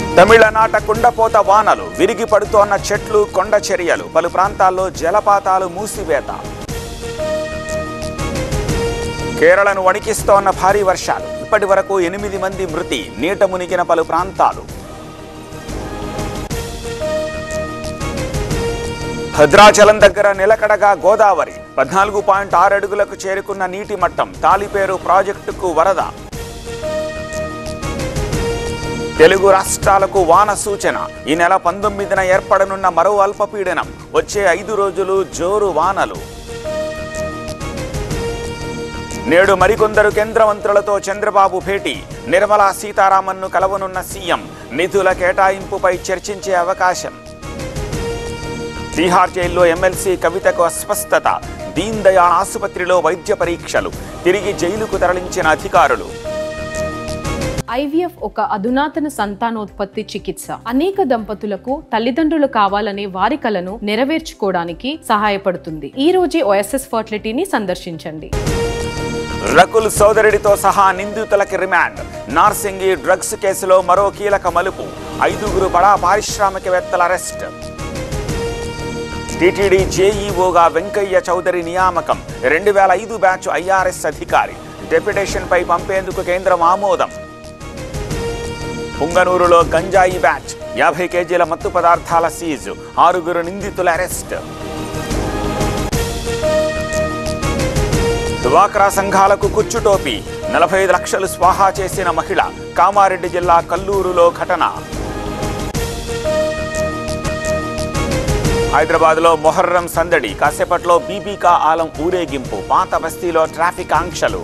తమిళనాట కుండపోత వానలు, విరిగి పడుతోన్న చెట్లు, కొండ చర్యలు, పలు ప్రాంతాల్లో జలపాతాలు మూసివేత. కేరళను వణికిస్తోన్న భారీ వర్షాలు, ఇప్పటి వరకు 8 మంది మృతి, నీట మునిగిన పలు ప్రాంతాలు. భద్రాచలం దగ్గర నిలకడగా గోదావరి, 14.6 అడుగులకు చేరుకున్న నీటి మట్టం, తాలిపేరు ప్రాజెక్టుకు వరద. తెలుగు రాష్ట్రాలకు వాన సూచన, ఈ నెల 19న ఏర్పడనున్న మరో అల్పపీడనం, వచ్చే 5 రోజులు జోరు వానలు. నేడు మరికొందరు కేంద్ర మంత్రులతో చంద్రబాబు భేటీ, నిర్మలా సీతారామన్ను కలవనున్న సీఎం, నిధుల కేటాయింపుపై చర్చించే అవకాశం. తిహార్ జైల్లో ఎమ్మెల్సీ కవితకు అస్వస్థత, దీన్ దయాళ్ ఆసుపత్రిలో వైద్య పరీక్షలు, తిరిగి జైలుకు తరలించిన అధికారులు. IVF ఒక అధునాతన సంతానోత్పత్తి చికిత్స. అనేక దంపతులకు తల్లిదండ్రులు కావాలనే వారి కలను నెరవేర్చుకోవడానికి సహాయపడుతుంది. ఈ రోజే OSS ఫర్టిలిటీని సందర్శించండి. రకుల్ సోదరుడితో సహా నిందితులకి రిమాండ్, నార్సింగి డ్రగ్స్ కేసులో మరో కీలక మలుపు, 5గురు బడా పారిశ్రామికవేత్తల అరెస్ట్. టీటీడీ జేఈఓగా వెంకయ్య చౌదరి నియామకం, 2005 బ్యాచ్ IRS అధికారి, డెప్యుటేషన్పై పంపేందుకు కేంద్రం ఆమోదం. పుంగనూరులో గంజాయి బ్యాచ్, 50 కేజీల మత్తు పదార్థాల సీజు, 6గురు నిందితుల అరెస్ట్. డ్వాక్రా సంఘాలకు కుచ్చుటోపీ, 45 లక్షలు స్వాహా చేసిన మహిళ, కామారెడ్డి జిల్లా కల్లూరులో ఘటన. హైదరాబాద్లో మొహర్రం సందడి, కాసేపట్లో బీబీకా ఆలం ఊరేగింపు, పాత బస్తీలో ట్రాఫిక్ ఆంక్షలు.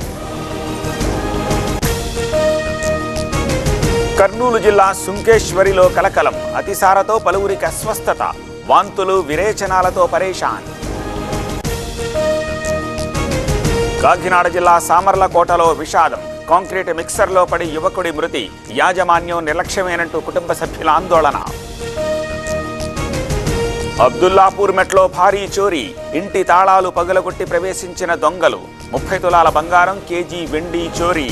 కర్నూలు జిల్లా సుంకేశ్వరిలో కలకలం, అతిసారతో పలువురికి అస్వస్థత, వాంతులు విరేచనాలతో పరేషాన్. కాకినాడ జిల్లా సామర్లకోటలో విషాదం, కాంక్రీట్ మిక్సర్లో పడి యువకుడి మృతి, యాజమాన్యం నిర్లక్ష్యమేనంటూ కుటుంబ సభ్యుల ఆందోళన. అబ్దుల్లాపూర్ మెట్లో భారీ చోరీ, ఇంటి తాళాలు పగులగొట్టి ప్రవేశించిన దొంగలు, 30 తులాల బంగారం, కేజీ వెండి చోరీ.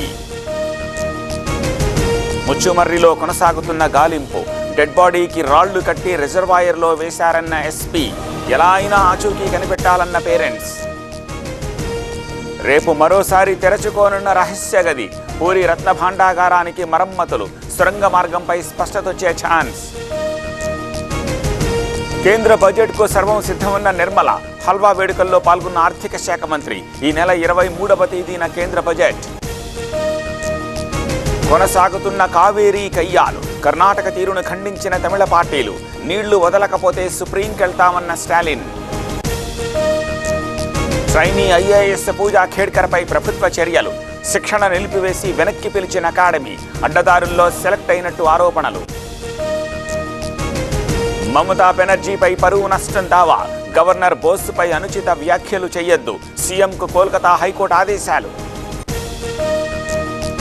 ముచ్చుమర్రిలో కొనసాగుతున్న గాలింపు, డెడ్ బాడీకి రాళ్లు కట్టి రిజర్వాయర్లో వేశారన్న ఎస్పీ, ఎలా అయినా ఆచూకీ కనిపెట్టాలన్న పేరెంట్స్. రేపు మరోసారి తెరచుకోనున్న రహస్య గది, పూరి రత్న భాండాగారానికి మరమ్మతులు, సొరంగ మార్గంపై స్పష్టతొచ్చే ఛాన్స్. కేంద్ర బడ్జెట్కు సర్వం సిద్ధమున్న నిర్మల, హల్వా వేడుకల్లో పాల్గొన్న ఆర్థిక శాఖ మంత్రి, ఈ నెల 23వ తేదీన కేంద్ర బడ్జెట్. కొనసాగుతున్న కావేరీ కయ్యాలు, కర్ణాటక తీరును ఖండించిన తమిళ పార్టీలు, నీళ్లు వదలకపోతే సుప్రీంకెళ్తామన్న స్టాలిన్. ట్రైనీ IAS పూజా ఖేడ్కర్పై ప్రభుత్వ చర్యలు, శిక్షణ నిలిపివేసి వెనక్కి పిలిచిన అకాడమీ, అడ్డదారుల్లో సెలెక్ట్ అయినట్టు ఆరోపణలు. మమతా బెనర్జీపై పరువు నష్టం దావా, గవర్నర్ బోస్పై అనుచిత వ్యాఖ్యలు చేయొద్దు, సీఎంకు కోల్కతా హైకోర్టు ఆదేశాలు.